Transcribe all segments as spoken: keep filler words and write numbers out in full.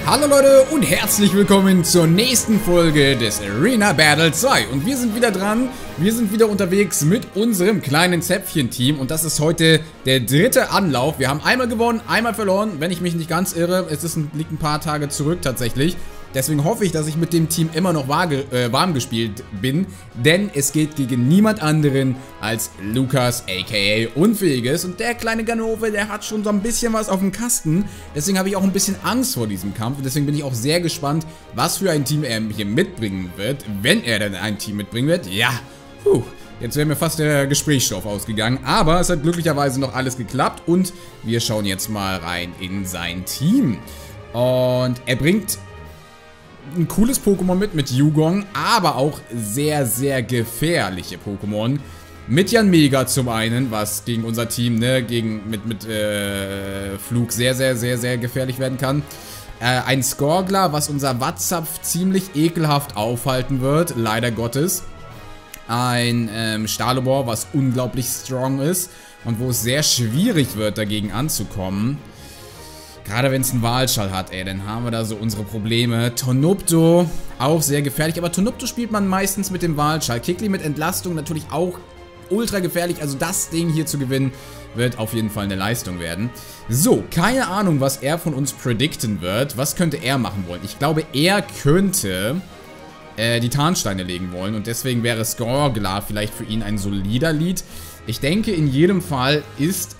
Hallo Leute und herzlich willkommen zur nächsten Folge des Arena Battle zwei. Und wir sind wieder dran, wir sind wieder unterwegs mit unserem kleinen Zäpfchen-Team. Und das ist heute der dritte Anlauf. Wir haben einmal gewonnen, einmal verloren, wenn ich mich nicht ganz irre. Es ist ein, liegt ein paar Tage zurück tatsächlich. Deswegen hoffe ich, dass ich mit dem Team immer noch vage, äh, warm gespielt bin. Denn es geht gegen niemand anderen als Lukas, aka Unfähiges. Und der kleine Ganove, der hat schon so ein bisschen was auf dem Kasten. Deswegen habe ich auch ein bisschen Angst vor diesem Kampf. Und deswegen bin ich auch sehr gespannt, was für ein Team er hier mitbringen wird. Wenn er denn ein Team mitbringen wird. Ja, puh. Jetzt wäre mir fast der Gesprächsstoff ausgegangen. Aber es hat glücklicherweise noch alles geklappt. Und wir schauen jetzt mal rein in sein Team. Und er bringt ein cooles Pokémon mit, mit Yugong, aber auch sehr, sehr gefährliche Pokémon. Mit Yanmega zum einen, was gegen unser Team, ne, gegen, mit, mit äh, Flug sehr, sehr, sehr, sehr gefährlich werden kann. Äh, ein Skorgler, was unser Watzapf ziemlich ekelhaft aufhalten wird, leider Gottes. Ein ähm, Stahlobor, was unglaublich strong ist und wo es sehr schwierig wird, dagegen anzukommen. Gerade wenn es einen Wahlschall hat, ey, dann haben wir da so unsere Probleme. Tonopto, auch sehr gefährlich, aber Tonopto spielt man meistens mit dem Wahlschall. Kikli mit Entlastung natürlich auch ultra gefährlich, also das Ding hier zu gewinnen, wird auf jeden Fall eine Leistung werden. So, keine Ahnung, was er von uns predikten wird. Was könnte er machen wollen? Ich glaube, er könnte äh, die Tarnsteine legen wollen und deswegen wäre Skorgler vielleicht für ihn ein solider Lead. Ich denke, in jedem Fall ist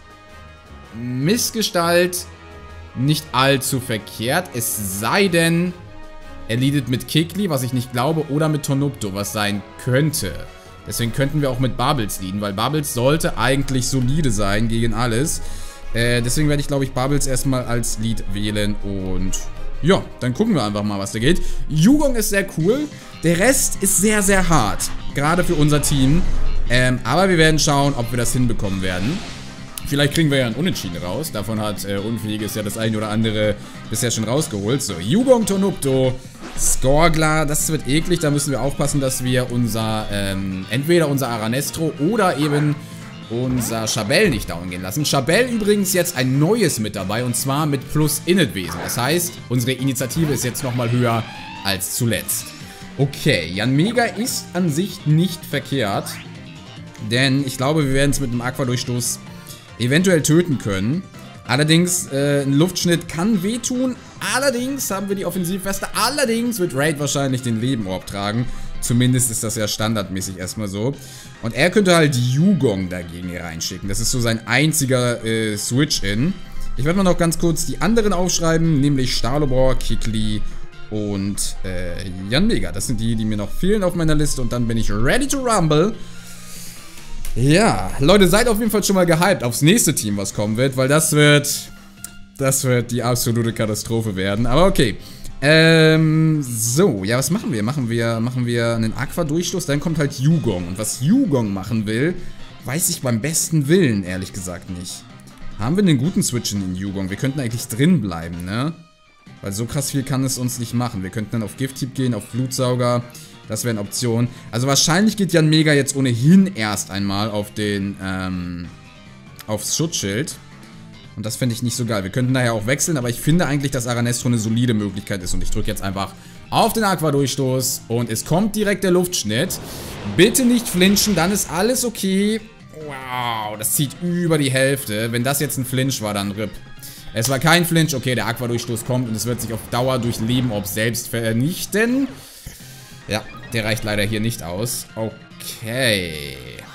Missgestalt nicht allzu verkehrt, es sei denn, er leadet mit Kikli, was ich nicht glaube, oder mit Tonopto, was sein könnte. Deswegen könnten wir auch mit Bubbles leaden, weil Bubbles sollte eigentlich solide sein gegen alles. Äh, deswegen werde ich, glaube ich, Bubbles erstmal als Lead wählen und ja, dann gucken wir einfach mal, was da geht. Yugong ist sehr cool, der Rest ist sehr, sehr hart, gerade für unser Team. Ähm, aber wir werden schauen, ob wir das hinbekommen werden. Vielleicht kriegen wir ja einen Unentschieden raus. Davon hat äh, Unfähiges ja das eine oder andere bisher schon rausgeholt. So, Yugong, Tonopto, Skorgler. Das wird eklig. Da müssen wir aufpassen, dass wir unser, ähm, entweder unser Aranestro oder eben unser Chabelle nicht down gehen lassen. Chabelle übrigens jetzt ein neues mit dabei und zwar mit Plus Init-Wesen. Das heißt, unsere Initiative ist jetzt nochmal höher als zuletzt. Okay, Yanmega ist an sich nicht verkehrt. Denn ich glaube, wir werden es mit einem Aquadurchstoß eventuell töten können. Allerdings, äh, ein Luftschnitt kann wehtun. Allerdings haben wir die Offensivweste. Allerdings wird Raid wahrscheinlich den Lebenorb tragen. Zumindest ist das ja standardmäßig erstmal so. Und er könnte halt Yugong dagegen hier reinschicken. Das ist so sein einziger äh, Switch-In. Ich werde mal noch ganz kurz die anderen aufschreiben, nämlich Stahlobor, Kikli und äh, Yanmega. Das sind die, die mir noch fehlen auf meiner Liste. Und dann bin ich ready to rumble. Ja, Leute, seid auf jeden Fall schon mal gehypt aufs nächste Team, was kommen wird, weil das wird, das wird die absolute Katastrophe werden. Aber okay, ähm, so, ja, was machen wir? Machen wir, machen wir einen Aqua-Durchstoß, dann kommt halt Yugong. Und was Yugong machen will, weiß ich beim besten Willen, ehrlich gesagt nicht. Haben wir einen guten Switch in Yugong? Wir könnten eigentlich drin bleiben, ne? Weil so krass viel kann es uns nicht machen. Wir könnten dann auf Gift-Typ gehen, auf Blutsauger. Das wäre eine Option. Also wahrscheinlich geht Yanmega jetzt ohnehin erst einmal auf den, ähm, aufs Schutzschild. Und das finde ich nicht so geil. Wir könnten daher auch wechseln, aber ich finde eigentlich, dass Aranestro eine solide Möglichkeit ist. Und ich drücke jetzt einfach auf den Aqua-Durchstoß. Und es kommt direkt der Luftschnitt. Bitte nicht flinchen, dann ist alles okay. Wow, das zieht über die Hälfte. Wenn das jetzt ein Flinch war, dann R I P. Es war kein Flinch. Okay, der Aqua-Durchstoß kommt und es wird sich auf Dauer durch Lebenorb selbst vernichten. Ja, der reicht leider hier nicht aus. Okay.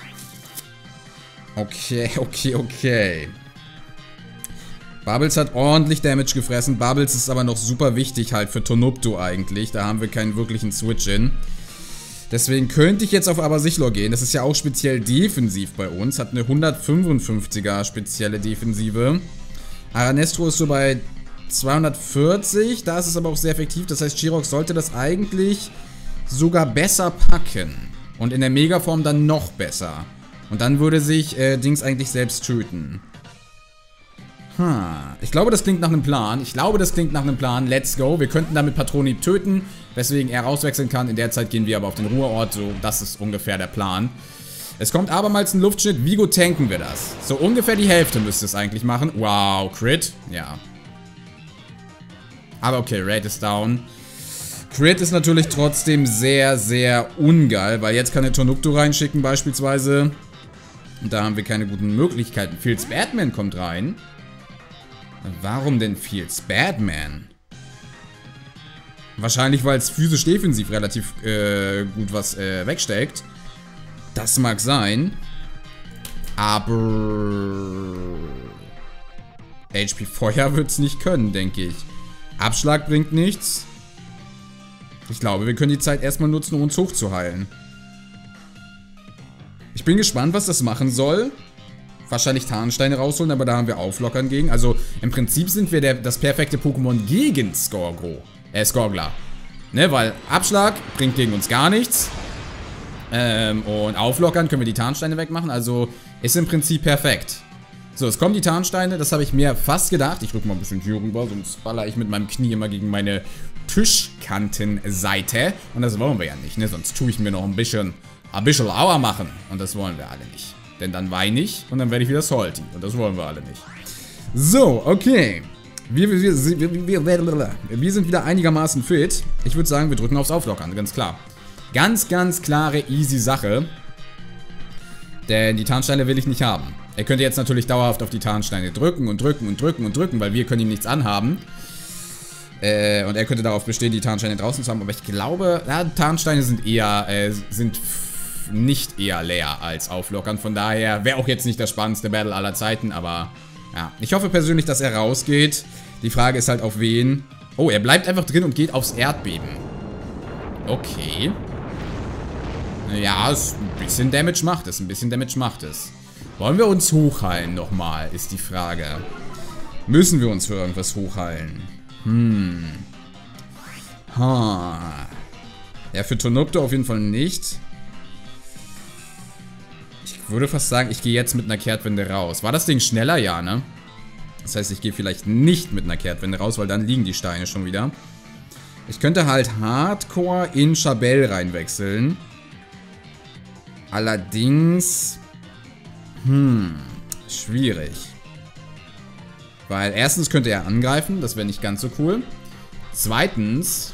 Okay, okay, okay. Bubbles hat ordentlich Damage gefressen. Bubbles ist aber noch super wichtig halt für Tonopto eigentlich. Da haben wir keinen wirklichen Switch-In. Deswegen könnte ich jetzt auf Abersichtler gehen. Das ist ja auch speziell defensiv bei uns. Hat eine hundertfünfundfünfziger spezielle Defensive. Aranestro ist so bei zweihundertvierzig. Da ist es aber auch sehr effektiv. Das heißt, Chirox sollte das eigentlich sogar besser packen. Und in der Megaform dann noch besser. Und dann würde sich äh, Dings eigentlich selbst töten. Hm. Ich glaube, das klingt nach einem Plan. Ich glaube, das klingt nach einem Plan. Let's go. Wir könnten damit Patronip töten, weswegen er rauswechseln kann. In der Zeit gehen wir aber auf den Ruheort. So, das ist ungefähr der Plan. Es kommt abermals ein Luftschnitt. Wie gut tanken wir das? So ungefähr die Hälfte müsste es eigentlich machen. Wow, Crit. Ja. Aber okay, Raid ist down. Crit ist natürlich trotzdem sehr, sehr ungeil, weil jetzt kann er Tonukto reinschicken beispielsweise. Und da haben wir keine guten Möglichkeiten. Fields Batman kommt rein. Warum denn Fields Batman? Wahrscheinlich, weil es physisch-defensiv relativ äh, gut was äh, wegsteckt. Das mag sein. Aber H P Feuer wird es nicht können, denke ich. Abschlag bringt nichts. Ich glaube, wir können die Zeit erstmal nutzen, um uns hochzuheilen. Ich bin gespannt, was das machen soll. Wahrscheinlich Tarnsteine rausholen, aber da haben wir Auflockern gegen. Also im Prinzip sind wir der, das perfekte Pokémon gegen Skorgro. Äh, Skorgler. Ne, weil Abschlag bringt gegen uns gar nichts. Ähm, und Auflockern können wir die Tarnsteine wegmachen. Also ist im Prinzip perfekt. So, es kommen die Tarnsteine. Das habe ich mir fast gedacht. Ich rück mal ein bisschen hier rüber, sonst baller ich mit meinem Knie immer gegen meine Tischkantenseite. Und das wollen wir ja nicht, ne? Sonst tue ich mir noch ein bisschen, ein bisschen Aua machen. Und das wollen wir alle nicht. Denn dann weine ich und dann werde ich wieder salty. Und das wollen wir alle nicht. So, okay. Wir, wir, wir, wir, wir, wir sind wieder einigermaßen fit. Ich würde sagen, wir drücken aufs Auflockern, ganz klar. Ganz, ganz klare, easy Sache. Denn die Tarnsteine will ich nicht haben. Er könnte jetzt natürlich dauerhaft auf die Tarnsteine drücken und drücken und drücken und drücken, weil wir können ihm nichts anhaben. Äh, und er könnte darauf bestehen, die Tarnsteine draußen zu haben. Aber ich glaube, ja, Tarnsteine sind eher, äh, sind nicht eher leer als auflockern. Von daher wäre auch jetzt nicht das spannendste Battle aller Zeiten, aber ja. Ich hoffe persönlich, dass er rausgeht. Die Frage ist halt auf wen. Oh, er bleibt einfach drin und geht aufs Erdbeben. Okay. Ja, es ein bisschen Damage macht es, ein bisschen Damage macht es. Wollen wir uns hochheilen nochmal, ist die Frage. Müssen wir uns für irgendwas hochheilen? Hm. Ha. Ja, für Tonukto auf jeden Fall nicht. Ich würde fast sagen, ich gehe jetzt mit einer Kehrtwende raus. War das Ding schneller? Ja, ne? Das heißt, ich gehe vielleicht nicht mit einer Kehrtwende raus, weil dann liegen die Steine schon wieder. Ich könnte halt Hardcore in Chabelle reinwechseln. Allerdings... Hm... Schwierig. Weil erstens könnte er angreifen, das wäre nicht ganz so cool. Zweitens...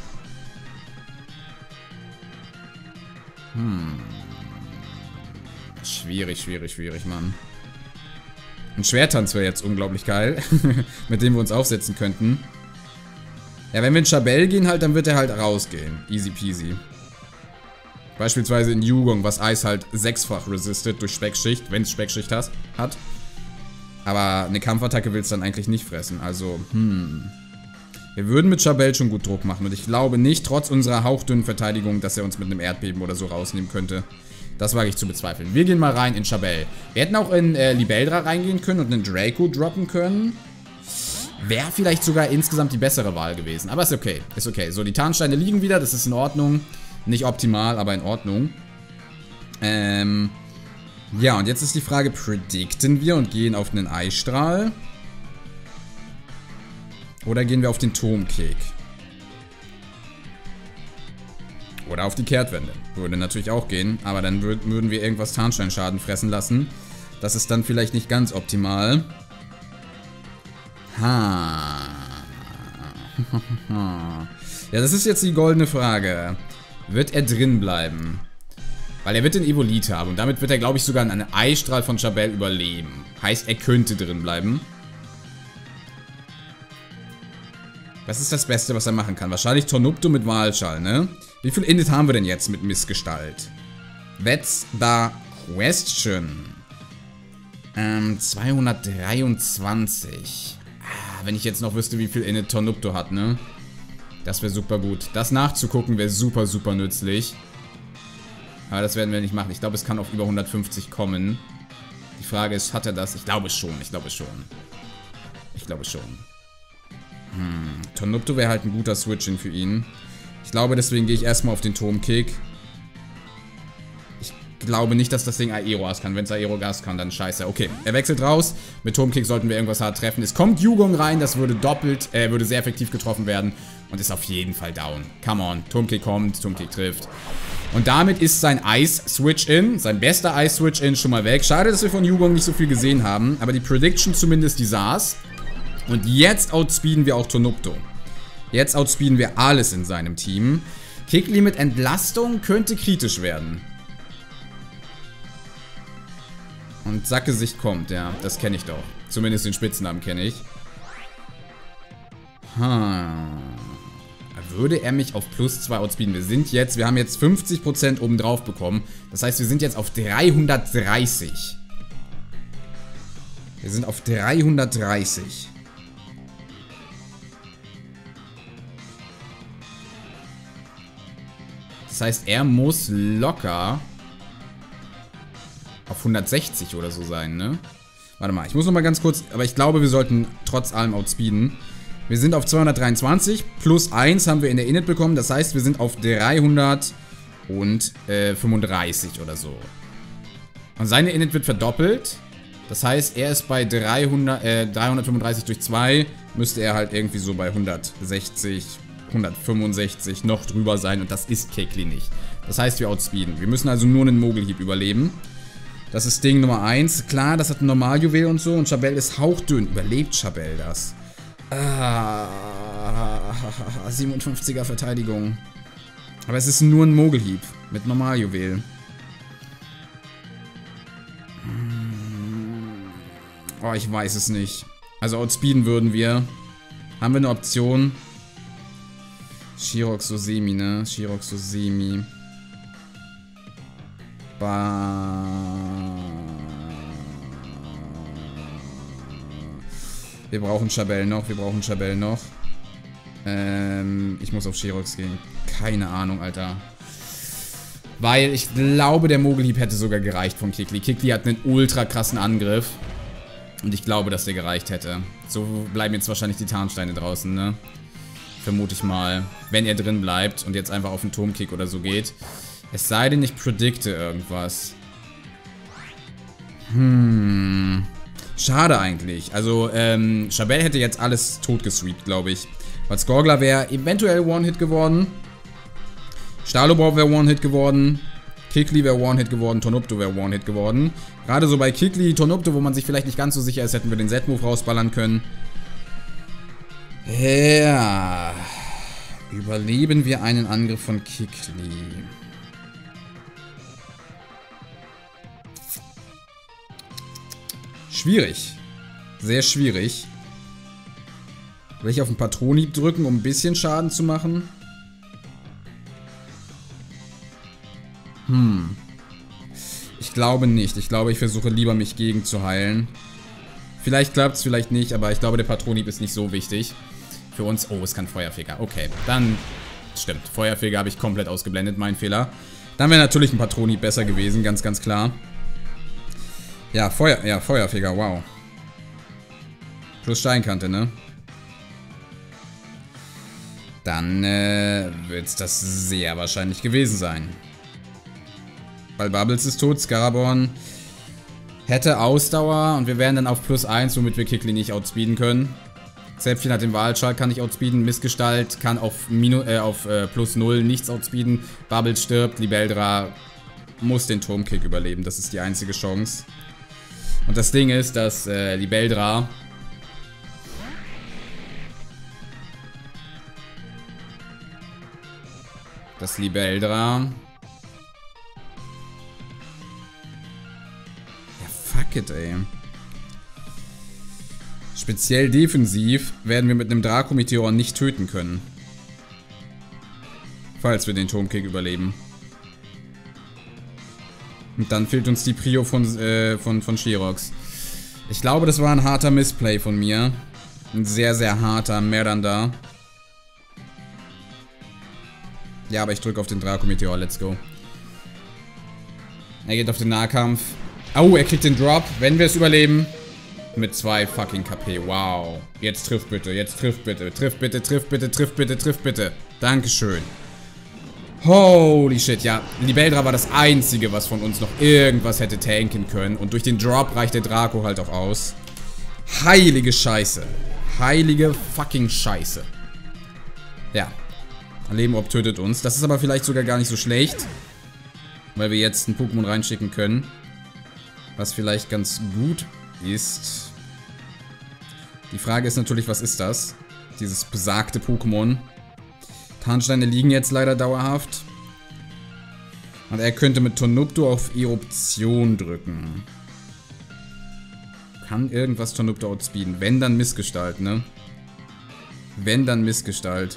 Hm... Schwierig, schwierig, schwierig, Mann. Ein Schwertanz wäre jetzt unglaublich geil, mit dem wir uns aufsetzen könnten. Ja, wenn wir in Chabelle gehen halt, dann wird er halt rausgehen. Easy peasy. Beispielsweise in Yugong, was Eis halt sechsfach resistet durch Speckschicht, wenn es Speckschicht has, hat. Aber eine Kampfattacke will es dann eigentlich nicht fressen, also, hm. Wir würden mit Chabelle schon gut Druck machen und ich glaube nicht, trotz unserer hauchdünnen Verteidigung, dass er uns mit einem Erdbeben oder so rausnehmen könnte. Das wage ich zu bezweifeln. Wir gehen mal rein in Chabelle. Wir hätten auch in äh, Libeldra reingehen können und einen Draco droppen können. Wäre vielleicht sogar insgesamt die bessere Wahl gewesen. Aber ist okay. Ist okay. So, die Tarnsteine liegen wieder. Das ist in Ordnung. Nicht optimal, aber in Ordnung. Ähm. Ja, und jetzt ist die Frage, predikten wir und gehen auf einen Eisstrahl? Oder gehen wir auf den Turmkick? Oder auf die Kehrtwende. Würde natürlich auch gehen, aber dann würd, würden wir irgendwas Tarnsteinschaden fressen lassen. Das ist dann vielleicht nicht ganz optimal. Ha. Ja, das ist jetzt die goldene Frage. Wird er drin bleiben? Weil er wird den Evolite haben und damit wird er, glaube ich, sogar in einem Eisstrahl von Chabelle überleben. Heißt, er könnte drin bleiben. Was ist das Beste, was er machen kann? Wahrscheinlich Tonukto mit Wahlschall, ne? Wie viel Init haben wir denn jetzt mit Missgestalt? That's the question. Ähm, zweihundertdreiundzwanzig. Ah, wenn ich jetzt noch wüsste, wie viel Init Tonukto hat, ne? Das wäre super gut. Das nachzugucken wäre super, super nützlich. Aber das werden wir nicht machen. Ich glaube, es kann auf über hundertfünfzig kommen. Die Frage ist, hat er das? Ich glaube schon, ich glaube schon. Ich glaube schon. Hm, Tonukto wäre halt ein guter Switch-In für ihn. Ich glaube, deswegen gehe ich erstmal auf den Turmkick. Ich glaube nicht, dass das Ding Aerogas kann. Wenn es Aerogas kann, dann scheiße. Okay, er wechselt raus. Mit Turmkick sollten wir irgendwas hart treffen. Es kommt Yugong rein, das würde doppelt, äh, würde sehr effektiv getroffen werden. Und ist auf jeden Fall down. Come on, Turmkick kommt, Turmkick trifft. Und damit ist sein Ice-Switch-In, sein bester Ice-Switch-In schon mal weg. Schade, dass wir von Yugong nicht so viel gesehen haben. Aber die Prediction zumindest, die saß. Und jetzt outspeeden wir auch Tonukto. Jetzt outspeeden wir alles in seinem Team. Kikli mit Entlastung könnte kritisch werden. Und Sackgesicht kommt, ja. Das kenne ich doch. Zumindest den Spitznamen kenne ich. Hm. Würde er mich auf plus zwei outspeeden? Wir sind jetzt, wir haben jetzt fünfzig Prozent obendrauf bekommen. Das heißt, wir sind jetzt auf dreihundertdreißig. Wir sind auf dreihundertdreißig. Das heißt, er muss locker auf hundertsechzig oder so sein, ne? Warte mal, ich muss noch mal ganz kurz, aber ich glaube, wir sollten trotz allem outspeeden. Wir sind auf zweihundertdreiundzwanzig, plus eins haben wir in der Init bekommen, das heißt, wir sind auf dreihundertfünfunddreißig oder so. Und seine Init wird verdoppelt, das heißt, er ist bei dreihundert, äh, dreihundertfünfunddreißig durch zwei, müsste er halt irgendwie so bei hundertsechzig, hundertfünfundsechzig noch drüber sein und das ist Kikli nicht. Das heißt, wir outspeeden. Wir müssen also nur einen Mogelhieb überleben. Das ist Ding Nummer eins. Klar, das hat ein Normaljuwel und so und Chabelle ist hauchdünn. Überlebt Chabelle das? Ah, siebenundfünfziger Verteidigung. Aber es ist nur ein Mogelhieb mit Normaljuwel. Oh, ich weiß es nicht. Also outspeeden würden wir. Haben wir eine Option? Shirox so semi, ne? Shirox so semi. Ba. Wir brauchen Chabelle noch, wir brauchen Chabelle noch. Ähm, ich muss auf Shirox gehen. Keine Ahnung, Alter. Weil ich glaube, der Mogelhieb hätte sogar gereicht von Kikli. Kikli hat einen ultra krassen Angriff. Und ich glaube, dass der gereicht hätte. So bleiben jetzt wahrscheinlich die Tarnsteine draußen, ne? Vermute ich mal. Wenn er drin bleibt und jetzt einfach auf den Turmkick oder so geht. Es sei denn, ich predikte irgendwas. Hm... Schade eigentlich. Also, ähm, Chabelle hätte jetzt alles totgesweept, glaube ich. Weil Skorgler wäre eventuell One-Hit geworden. Stalobob wäre One-Hit geworden. Kikli wäre One-Hit geworden. Tonopto wäre One-Hit geworden. Gerade so bei Kikli, Tonopto, wo man sich vielleicht nicht ganz so sicher ist, hätten wir den Z-Move rausballern können. Ja. Überleben wir einen Angriff von Kikli. Schwierig. Sehr schwierig. Will ich auf den Patronhieb drücken, um ein bisschen Schaden zu machen? Hm. Ich glaube nicht. Ich glaube, ich versuche lieber, mich gegen zu heilen. Vielleicht klappt es, vielleicht nicht, aber ich glaube, der Patronhieb ist nicht so wichtig. Für uns... Oh, es kann Feuerfeger. Okay, dann... Stimmt, Feuerfeger habe ich komplett ausgeblendet, mein Fehler. Dann wäre natürlich ein Patronhieb besser gewesen, ganz, ganz klar. Ja, Feuer, ja, Feuerfeger, wow. Plus Steinkante, ne? Dann äh, wird es das sehr wahrscheinlich gewesen sein. Weil Bubbles ist tot, Scaraborn hätte Ausdauer und wir wären dann auf plus eins, womit wir Kikli nicht outspeeden können. Zäpfchen hat den Wahlschall, kann nicht outspeeden. Missgestalt kann auf, Minu äh, auf äh, plus null nichts outspeeden. Bubbles stirbt, Libeldra muss den Turmkick überleben, das ist die einzige Chance. Und das Ding ist, dass äh, Libeldra Das Libeldra Ja, fuck it, ey. Speziell defensiv werden wir mit einem Draco-Meteor nicht töten können. Falls wir den Turmkick überleben. Und dann fehlt uns die Prio von, äh, von, von Shirox. Ich glaube, das war ein harter Missplay von mir. Ein sehr, sehr harter, mehr dann da. Ja, aber ich drücke auf den Draco-Meteor, let's go. Er geht auf den Nahkampf. Oh, er kriegt den Drop, wenn wir es überleben. Mit zwei fucking K P, wow. Jetzt trifft bitte, jetzt trifft bitte, trifft bitte, trifft bitte, trifft bitte, trifft bitte. Dankeschön. Holy shit, ja. Libeldra war das Einzige, was von uns noch irgendwas hätte tanken können. Und durch den Drop reicht der Draco halt auch aus. Heilige Scheiße. Heilige fucking Scheiße. Ja. Leben ob tötet uns. Das ist aber vielleicht sogar gar nicht so schlecht. Weil wir jetzt ein Pokémon reinschicken können. Was vielleicht ganz gut ist. Die Frage ist natürlich, was ist das? dieses besagte Pokémon. Tarnsteine liegen jetzt leider dauerhaft. Und er könnte mit Tonopto auf Eruption drücken. Kann irgendwas Tonopto outspeeden. Wenn, dann Missgestalt, ne? Wenn, dann Missgestalt.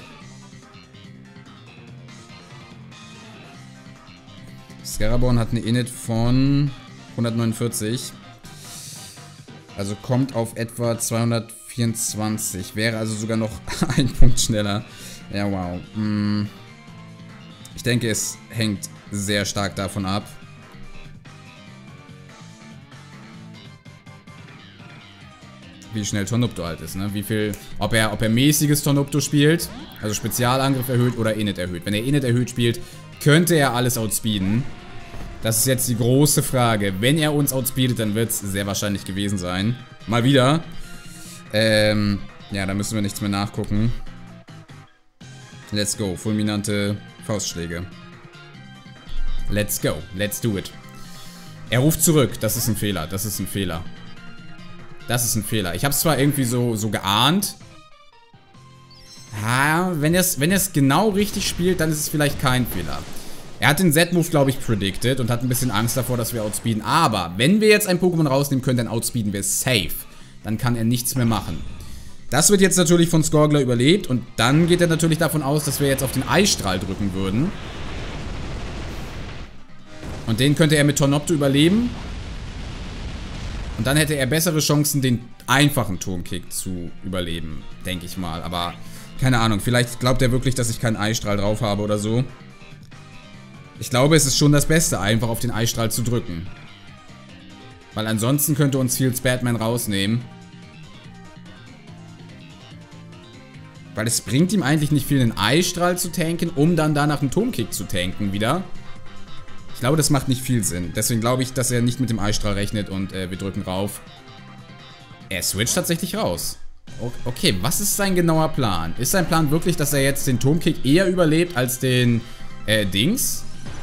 Scaraborn hat eine Init von hundertneunundvierzig. Also kommt auf etwa zweihundertvierundzwanzig. Wäre also sogar noch ein Punkt schneller. Ja, wow. Ich denke, es hängt sehr stark davon ab. Wie schnell Tonopto halt ist, ne? Wie viel, ob er, ob er mäßiges Tonopto spielt, also Spezialangriff erhöht oder Init erhöht. Wenn er Init erhöht spielt, könnte er alles outspeeden. Das ist jetzt die große Frage. Wenn er uns outspeedet, dann wird es sehr wahrscheinlich gewesen sein. Mal wieder. Ähm, ja, da müssen wir nichts mehr nachgucken. Let's go. Fulminante Faustschläge. Let's go. Let's do it. Er ruft zurück. Das ist ein Fehler. Das ist ein Fehler. Das ist ein Fehler. Ich habe es zwar irgendwie so, so geahnt. Ja, wenn er es wenn er's genau richtig spielt, dann ist es vielleicht kein Fehler. Er hat den Z-Move, glaube ich, predicted und hat ein bisschen Angst davor, dass wir outspeeden. Aber wenn wir jetzt ein Pokémon rausnehmen können, dann outspeeden wir safe. Dann kann er nichts mehr machen. Das wird jetzt natürlich von Skorgler überlebt. Und dann geht er natürlich davon aus, dass wir jetzt auf den Eisstrahl drücken würden. Und den könnte er mit Tonopto überleben. Und dann hätte er bessere Chancen, den einfachen Turmkick zu überleben. Denke ich mal. Aber keine Ahnung. Vielleicht glaubt er wirklich, dass ich keinen Eisstrahl drauf habe oder so. Ich glaube, es ist schon das Beste, einfach auf den Eisstrahl zu drücken. Weil ansonsten könnte uns Fields Batman rausnehmen. Weil es bringt ihm eigentlich nicht viel, den Eisstrahl zu tanken, um dann danach einen Turmkick zu tanken wieder. Ich glaube, das macht nicht viel Sinn. Deswegen glaube ich, dass er nicht mit dem Eisstrahl rechnet und äh, wir drücken rauf. Er switcht tatsächlich raus. Okay, was ist sein genauer Plan? Ist sein Plan wirklich, dass er jetzt den Turmkick eher überlebt als den äh, Dings?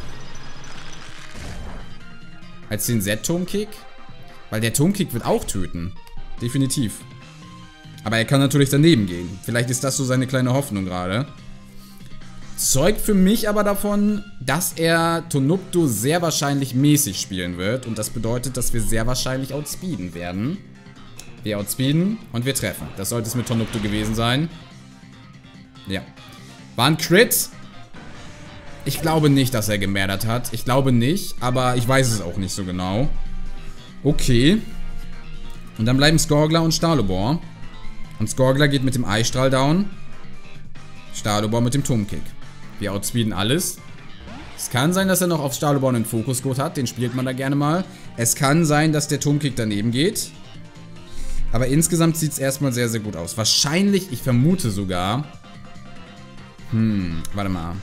Als den Z-Turmkick? Weil der Turmkick wird auch töten. Definitiv. Aber er kann natürlich daneben gehen. Vielleicht ist das so seine kleine Hoffnung gerade. Zeugt für mich aber davon, dass er Tonopto sehr wahrscheinlich mäßig spielen wird. Und das bedeutet, dass wir sehr wahrscheinlich outspeeden werden. Wir outspeeden und wir treffen. Das sollte es mit Tonopto gewesen sein. Ja. War ein Crit. Ich glaube nicht, dass er gemärdert hat. Ich glaube nicht, aber ich weiß es auch nicht so genau. Okay. Und dann bleiben Skorgler und Stalobor. Und Skorgler geht mit dem Eisstrahl down. Stalobor mit dem Turmkick. Wir outspeeden alles. Es kann sein, dass er noch auf Stalobor einen Fokuscode hat. Den spielt man da gerne mal. Es kann sein, dass der Turmkick daneben geht. Aber insgesamt sieht es erstmal sehr, sehr gut aus. Wahrscheinlich, ich vermute sogar... Hm, warte mal.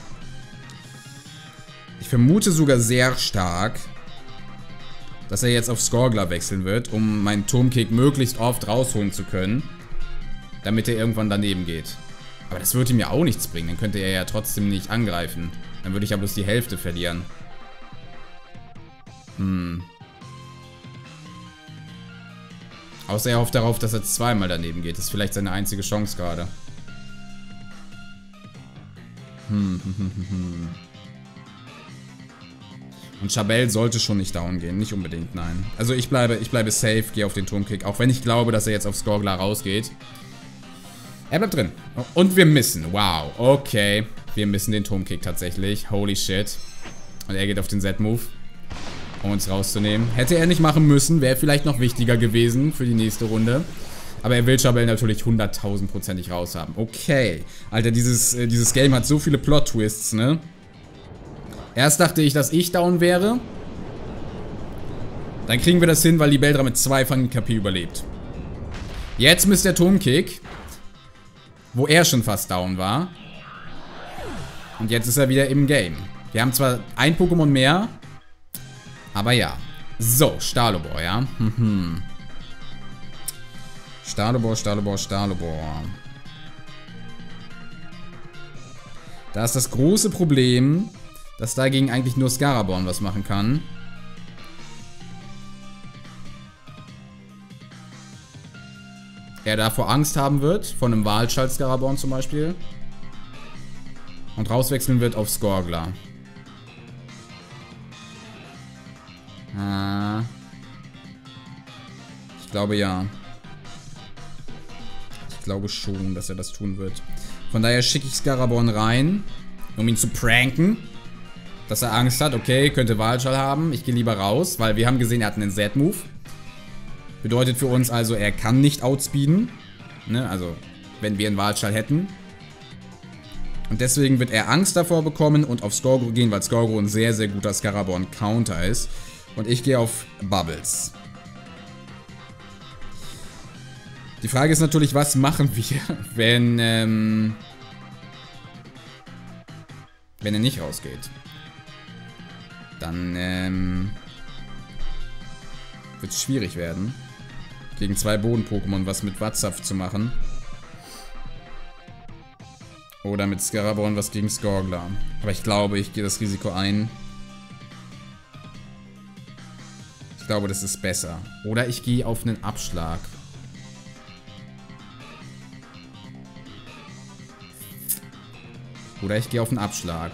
Ich vermute sogar sehr stark, dass er jetzt auf Skorgler wechseln wird, um meinen Turmkick möglichst oft rausholen zu können. Damit er irgendwann daneben geht. Aber das würde ihm ja auch nichts bringen. Dann könnte er ja trotzdem nicht angreifen. Dann würde ich ja bloß die Hälfte verlieren. Hm. Außer er hofft darauf, dass er zweimal daneben geht. Das ist vielleicht seine einzige Chance gerade. Hm, hm, hm, hm. Und Chabelle sollte schon nicht down gehen. Nicht unbedingt, nein. Also ich bleibe, ich bleibe safe, gehe auf den Turmkick. Auch wenn ich glaube, dass er jetzt auf Skorgler rausgeht. Er bleibt drin. Und wir missen. Wow, okay. Wir missen den Turmkick tatsächlich. Holy shit. Und er geht auf den Z-Move, um uns rauszunehmen. Hätte er nicht machen müssen, wäre vielleicht noch wichtiger gewesen für die nächste Runde. Aber er will Chabelle natürlich hunderttausendprozentig raushaben. Okay. Alter, dieses, äh, dieses Game hat so viele Plot-Twists, ne? Erst dachte ich, dass ich down wäre. Dann kriegen wir das hin, weil die Beldra mit zwei von K P überlebt. Jetzt misst der Turmkick, wo er schon fast down war. Und jetzt ist er wieder im Game. Wir haben zwar ein Pokémon mehr, aber ja. So, Stalobor, ja. Mhm. Stalobor, Stalobor, Stalobor. Da ist das große Problem, dass dagegen eigentlich nur Scaraborn was machen kann. er davor Angst haben wird, von einem Wahlschall-Scaraborn zum Beispiel. Und rauswechseln wird auf Skorgler. Ah. Ich glaube ja. Ich glaube schon, dass er das tun wird. Von daher schicke ich Scaraborn rein, um ihn zu pranken. Dass er Angst hat, okay, könnte Wahlschall haben. Ich gehe lieber raus, weil wir haben gesehen, er hat einen Z-Move. Bedeutet für uns also, er kann nicht outspeeden. Ne? Also, wenn wir einen Wahlschall hätten. Und deswegen wird er Angst davor bekommen und auf Skorgro gehen, weil Skorgro ein sehr, sehr guter Scaraborn-Counter ist. Und ich gehe auf Bubbles. Die Frage ist natürlich, was machen wir, wenn, ähm, wenn er nicht rausgeht? Dann, ähm, wird es schwierig werden, gegen zwei Boden-Pokémon was mit Watzapf zu machen. Oder mit Scaraborn was gegen Skorgler. Aber ich glaube, ich gehe das Risiko ein. Ich glaube, das ist besser. Oder ich gehe auf einen Abschlag. Oder ich gehe auf einen Abschlag.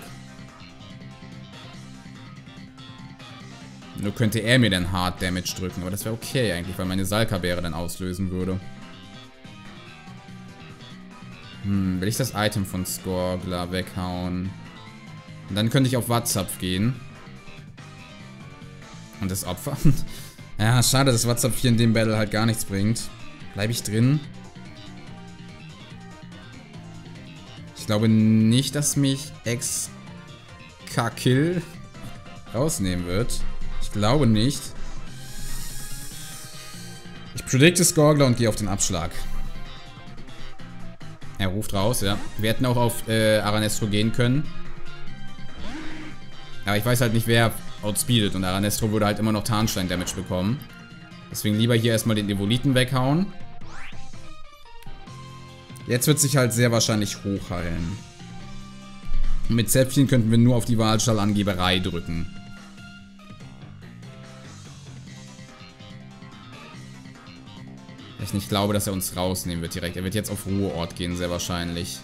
Nur könnte er mir dann Hard Damage drücken. Aber das wäre okay eigentlich, weil meine Salka-Beere dann auslösen würde. Hm, will ich das Item von Skorgler weghauen? Und dann könnte ich auf Watzapf gehen. Und das opfern. Ja, schade, dass Watzapf hier in dem Battle halt gar nichts bringt. Bleibe ich drin? Ich glaube nicht, dass mich X-K-Kill rausnehmen wird. Ich glaube nicht. Ich predikte Skorgler und gehe auf den Abschlag. Er ruft raus, ja. Wir hätten auch auf äh, Aranestro gehen können. Aber ich weiß halt nicht, wer outspeedet. Und Aranestro würde halt immer noch Tarnstein-Damage bekommen. Deswegen lieber hier erstmal den Evoliten weghauen. Jetzt wird sich halt sehr wahrscheinlich hochheilen. Und mit Zäpfchen könnten wir nur auf die Wahlschall-Angeberei drücken. Ich nicht glaube, dass er uns rausnehmen wird direkt. Er wird jetzt auf Ruheort gehen, sehr wahrscheinlich.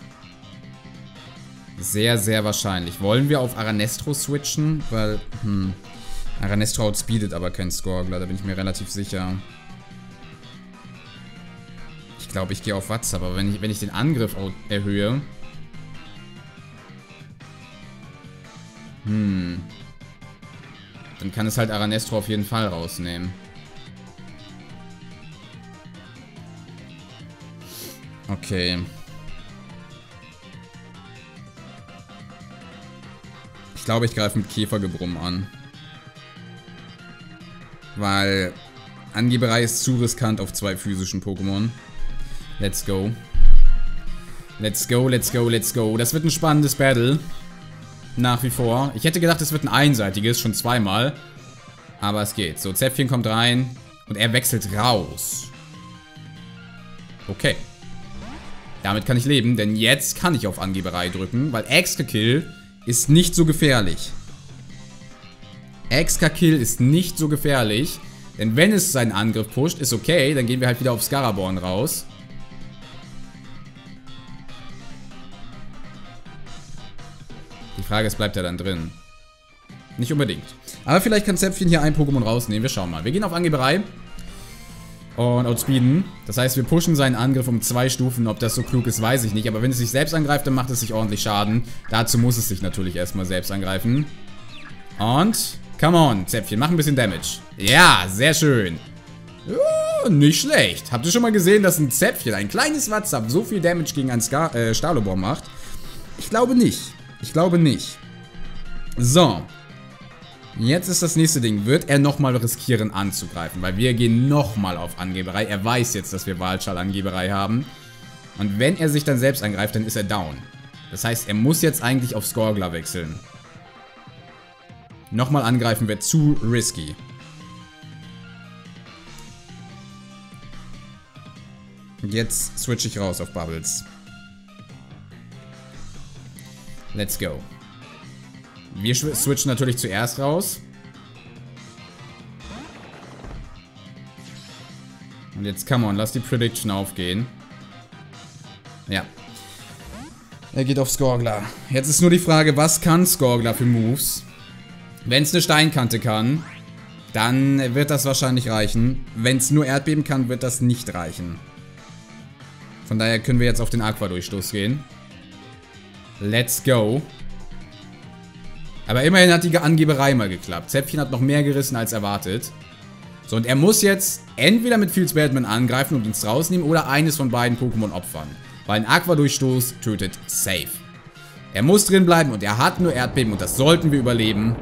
Sehr, sehr wahrscheinlich. Wollen wir auf Aranestro switchen? Weil, hm. Aranestro outspeedet aber kein Skorgler, da bin ich mir relativ sicher. Ich glaube, ich gehe auf Watzapf, aber wenn ich, wenn ich den Angriff erhöhe... Hm. Dann kann es halt Aranestro auf jeden Fall rausnehmen. Okay. Ich glaube, ich greife mit Käfergebrumm an. Weil Angeberei ist zu riskant auf zwei physischen Pokémon. Let's go. Let's go, let's go, let's go. Das wird ein spannendes Battle. Nach wie vor. Ich hätte gedacht, es wird ein einseitiges, schon zweimal. Aber es geht. So, Zäpfchen kommt rein und er wechselt raus. Okay. Damit kann ich leben, denn jetzt kann ich auf Angeberei drücken, weil Extra-Kill ist nicht so gefährlich. Extra-Kill ist nicht so gefährlich, denn wenn es seinen Angriff pusht, ist okay, dann gehen wir halt wieder auf Scaraborn raus. Die Frage ist, bleibt er dann drin? Nicht unbedingt. Aber vielleicht kann Zäpfchen hier ein Pokémon rausnehmen, wir schauen mal. Wir gehen auf Angeberei. Und outspeeden. Das heißt, wir pushen seinen Angriff um zwei Stufen. Ob das so klug ist, weiß ich nicht. Aber wenn es sich selbst angreift, dann macht es sich ordentlich Schaden. Dazu muss es sich natürlich erstmal selbst angreifen. Und, come on, Zäpfchen, mach ein bisschen Damage. Ja, sehr schön. Oh, nicht schlecht. Habt ihr schon mal gesehen, dass ein Zäpfchen, ein kleines Watzapf, so viel Damage gegen einen Ska äh, Stalobor macht? Ich glaube nicht. Ich glaube nicht. So. Jetzt ist das nächste Ding. Wird er nochmal riskieren anzugreifen? Weil wir gehen nochmal auf Angeberei. Er weiß jetzt, dass wir Wahlschall-Angeberei haben. Und wenn er sich dann selbst angreift, dann ist er down. Das heißt, er muss jetzt eigentlich auf Skorgler wechseln. Nochmal angreifen wäre zu risky. Jetzt switche ich raus auf Bubbles. Let's go. Wir switchen natürlich zuerst raus. Und jetzt, come on, lass die Prediction aufgehen. Ja. Er geht auf Skorgler. Jetzt ist nur die Frage, was kann Skorgler für Moves? Wenn es eine Steinkante kann, dann wird das wahrscheinlich reichen. Wenn es nur Erdbeben kann, wird das nicht reichen. Von daher können wir jetzt auf den Aqua-Durchstoß gehen. Let's go. Aber immerhin hat die Angeberei mal geklappt. Zäpfchen hat noch mehr gerissen als erwartet. So, und er muss jetzt entweder mit Fields Batman angreifen und uns rausnehmen oder eines von beiden Pokémon opfern. Weil ein Aqua-Durchstoß tötet safe. Er muss drin bleiben und er hat nur Erdbeben und das sollten wir überleben.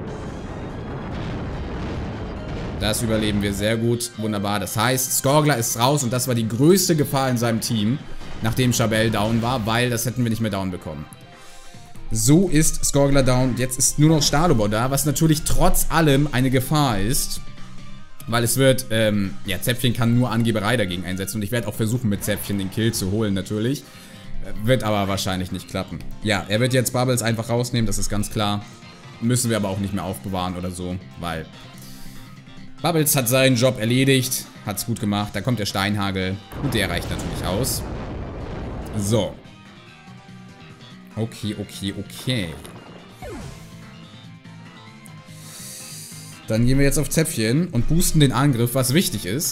Das überleben wir sehr gut. Wunderbar. Das heißt, Skorgler ist raus und das war die größte Gefahr in seinem Team, nachdem Chabelle down war, weil das hätten wir nicht mehr down bekommen. So ist Skorgler down. Jetzt ist nur noch Stalobo da, was natürlich trotz allem eine Gefahr ist. Weil es wird, ähm, ja, Zäpfchen kann nur Angeberei dagegen einsetzen. Und ich werde auch versuchen, mit Zäpfchen den Kill zu holen, natürlich. Wird aber wahrscheinlich nicht klappen. Ja, er wird jetzt Bubbles einfach rausnehmen, das ist ganz klar. Müssen wir aber auch nicht mehr aufbewahren oder so, weil Bubbles hat seinen Job erledigt. Hat's gut gemacht. Da kommt der Steinhagel. Und der reicht natürlich aus. So. Okay, okay, okay. Dann gehen wir jetzt auf Zäpfchen und boosten den Angriff, was wichtig ist.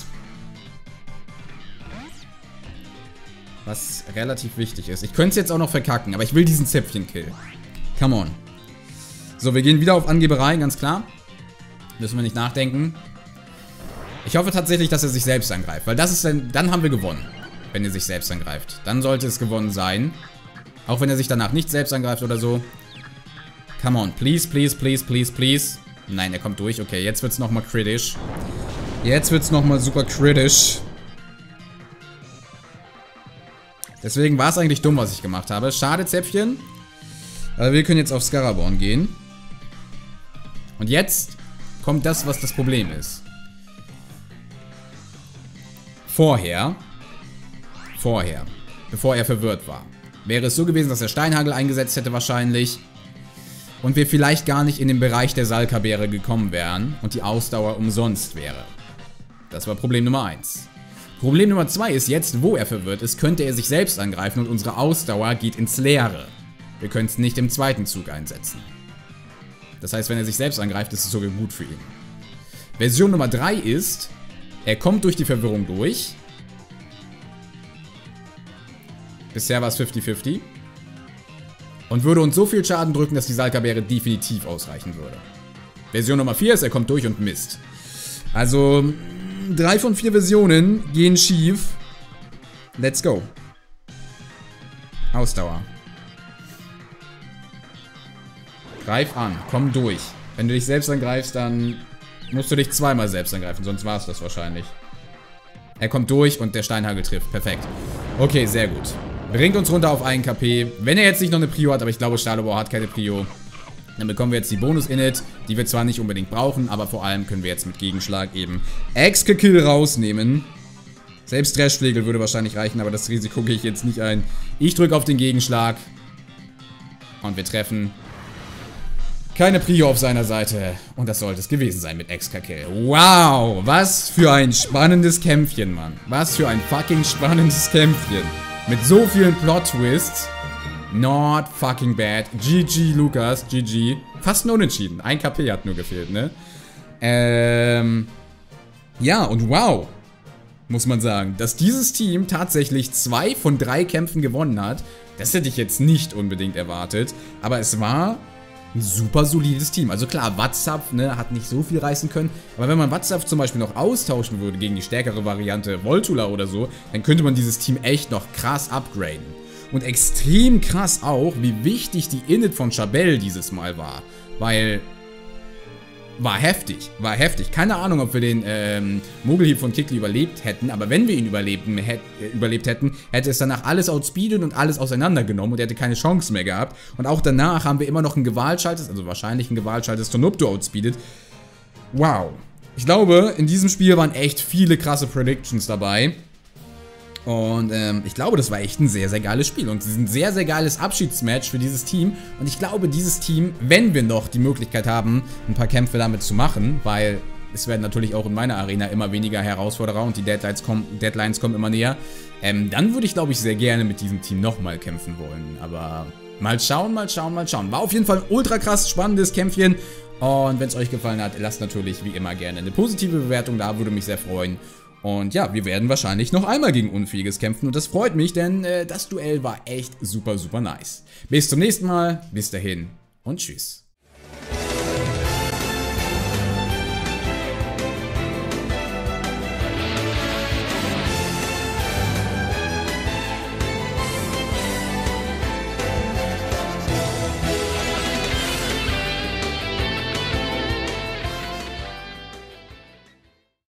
Was relativ wichtig ist. Ich könnte es jetzt auch noch verkacken, aber ich will diesen Zäpfchen-Kill. Come on. So, wir gehen wieder auf Angeberei, ganz klar. Müssen wir nicht nachdenken. Ich hoffe tatsächlich, dass er sich selbst angreift, weil das ist dann, dann haben wir gewonnen, wenn er sich selbst angreift. Dann sollte es gewonnen sein. Auch wenn er sich danach nicht selbst angreift oder so. Come on, please, please, please, please, please. Nein, er kommt durch. Okay, jetzt wird es nochmal kritisch. Jetzt wird es nochmal super kritisch. Deswegen war es eigentlich dumm, was ich gemacht habe. Schade, Zäpfchen. Aber wir können jetzt auf Scaraborn gehen. Und jetzt kommt das, was das Problem ist. Vorher, vorher, bevor er verwirrt war, wäre es so gewesen, dass er Steinhagel eingesetzt hätte wahrscheinlich. Und wir vielleicht gar nicht in den Bereich der Salka-Beere gekommen wären und die Ausdauer umsonst wäre. Das war Problem Nummer eins. Problem Nummer zwei ist, jetzt wo er verwirrt ist, könnte er sich selbst angreifen und unsere Ausdauer geht ins Leere. Wir können es nicht im zweiten Zug einsetzen. Das heißt, wenn er sich selbst angreift, ist es sogar gut für ihn. Version Nummer drei ist, er kommt durch die Verwirrung durch. Bisher war es fünfzig fünfzig. Und würde uns so viel Schaden drücken, dass die Salka-Beere definitiv ausreichen würde. Version Nummer vier ist, er kommt durch und misst. Also, drei von vier Versionen gehen schief. Let's go. Ausdauer. Greif an, komm durch. Wenn du dich selbst angreifst, dann musst du dich zweimal selbst angreifen, sonst war es das wahrscheinlich. Er kommt durch und der Steinhagel trifft. Perfekt. Okay, sehr gut. Bringt uns runter auf ein K P. Wenn er jetzt nicht noch eine Prio hat, aber ich glaube, Stalobo hat keine Prio. Dann bekommen wir jetzt die Bonus-Init, die wir zwar nicht unbedingt brauchen, aber vor allem können wir jetzt mit Gegenschlag eben Extra-Kill rausnehmen. Selbst Trashflegel würde wahrscheinlich reichen, aber das Risiko gehe ich jetzt nicht ein. Ich drücke auf den Gegenschlag. Und wir treffen. Keine Prio auf seiner Seite. Und das sollte es gewesen sein mit Extra-Kill. Wow, was für ein spannendes Kämpfchen, Mann. Was für ein fucking spannendes Kämpfchen. Mit so vielen Plot-Twists. Not fucking bad. G G, Lukas. G G. Fast ein Unentschieden. Ein K P hat nur gefehlt, ne? Ähm. Ja, und wow. Muss man sagen. Dass dieses Team tatsächlich zwei von drei Kämpfen gewonnen hat, das hätte ich jetzt nicht unbedingt erwartet. Aber es war ein super solides Team. Also klar, Watzapf, ne, hat nicht so viel reißen können. Aber wenn man Watzapf zum Beispiel noch austauschen würde gegen die stärkere Variante Voltula oder so, dann könnte man dieses Team echt noch krass upgraden. Und extrem krass auch, wie wichtig die Init von Chabelle dieses Mal war. Weil, war heftig, war heftig. Keine Ahnung, ob wir den ähm, Mogelhieb von Kikli überlebt hätten, aber wenn wir ihn überlebten, hätt, äh, überlebt hätten, hätte es danach alles outspeedet und alles auseinandergenommen und er hätte keine Chance mehr gehabt. Und auch danach haben wir immer noch ein Gewaltschaltes, also wahrscheinlich ein Gewaltschaltes Tonopto outspeedet. Wow. Ich glaube, in diesem Spiel waren echt viele krasse Predictions dabei. Und ähm, ich glaube, das war echt ein sehr, sehr geiles Spiel. Und es ist ein sehr, sehr geiles Abschiedsmatch für dieses Team. Und ich glaube, dieses Team, wenn wir noch die Möglichkeit haben, ein paar Kämpfe damit zu machen, weil es werden natürlich auch in meiner Arena immer weniger Herausforderer und die Deadlines kommen, Deadlines kommen immer näher, ähm, dann würde ich, glaube ich, sehr gerne mit diesem Team nochmal kämpfen wollen. Aber mal schauen, mal schauen, mal schauen. War auf jeden Fall ein ultra krass spannendes Kämpfchen. Und wenn es euch gefallen hat, lasst natürlich wie immer gerne eine positive Bewertung da, würde mich sehr freuen. Und ja, wir werden wahrscheinlich noch einmal gegen Unfähiges kämpfen und das freut mich, denn äh, das Duell war echt super, super nice. Bis zum nächsten Mal, bis dahin und tschüss.